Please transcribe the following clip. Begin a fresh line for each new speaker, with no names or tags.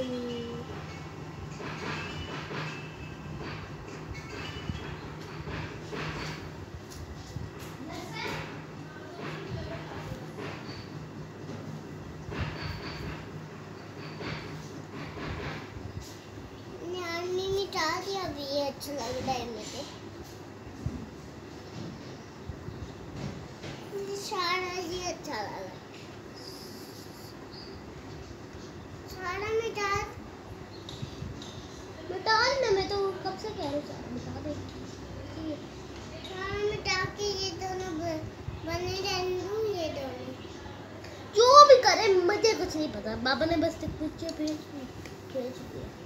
अभी ये अच्छा लग रहा है मुझे। सारा ही अच्छा लग रहा है। सारा मिटा ना, मैं तो कब से कह रही हूँ सारा मिटा दे। सारा मिटा के ये दोनों बने रहने दूँ, ये दोनों जो भी करे मुझे कुछ नहीं पता। बाबा ने बस कुछ खींच दिया।